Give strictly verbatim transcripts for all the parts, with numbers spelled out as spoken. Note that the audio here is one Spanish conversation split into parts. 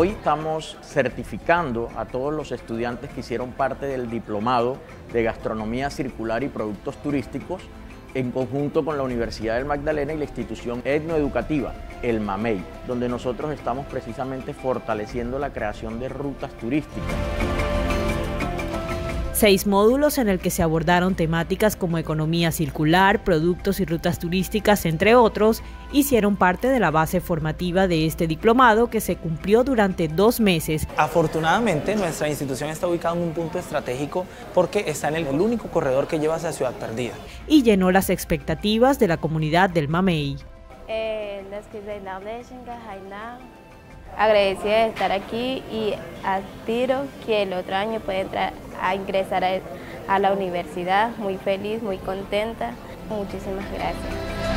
Hoy estamos certificando a todos los estudiantes que hicieron parte del diplomado de Gastronomía Circular y Productos Turísticos en conjunto con la Universidad del Magdalena y la institución etnoeducativa, el MAMEI, donde nosotros estamos precisamente fortaleciendo la creación de rutas turísticas. Seis módulos en el que se abordaron temáticas como economía circular, productos y rutas turísticas, entre otros, hicieron parte de la base formativa de este diplomado que se cumplió durante dos meses. Afortunadamente, nuestra institución está ubicada en un punto estratégico porque está en el, el único corredor que lleva hacia Ciudad Perdida. Y llenó las expectativas de la comunidad del MAMEI. Eh, Agradecida de estar aquí y aspiro que el otro año pueda entrar a ingresar a, a la universidad. Muy feliz, muy contenta. Muchísimas gracias.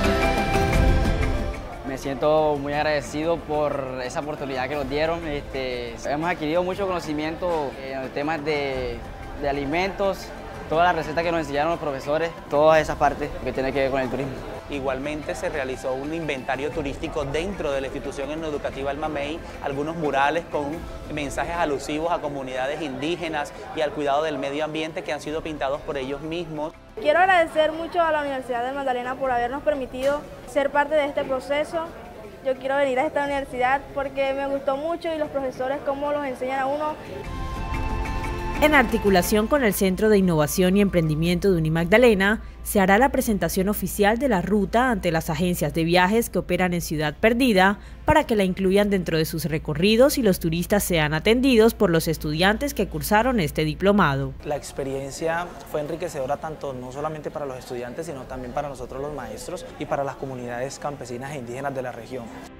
Me siento muy agradecido por esa oportunidad que nos dieron. Este, hemos adquirido mucho conocimiento en los temas de, de alimentos, todas las recetas que nos enseñaron los profesores, todas esas partes que tienen que ver con el turismo. Igualmente se realizó un inventario turístico dentro de la institución etnoeducativa El MAMEI, algunos murales con mensajes alusivos a comunidades indígenas y al cuidado del medio ambiente que han sido pintados por ellos mismos. Quiero agradecer mucho a la Universidad del Magdalena por habernos permitido ser parte de este proceso. Yo quiero venir a esta universidad porque me gustó mucho y los profesores cómo los enseñan a uno. En articulación con el Centro de Innovación y Emprendimiento de Unimagdalena, se hará la presentación oficial de la ruta ante las agencias de viajes que operan en Ciudad Perdida para que la incluyan dentro de sus recorridos y los turistas sean atendidos por los estudiantes que cursaron este diplomado. La experiencia fue enriquecedora tanto no solamente para los estudiantes, sino también para nosotros los maestros y para las comunidades campesinas e indígenas de la región.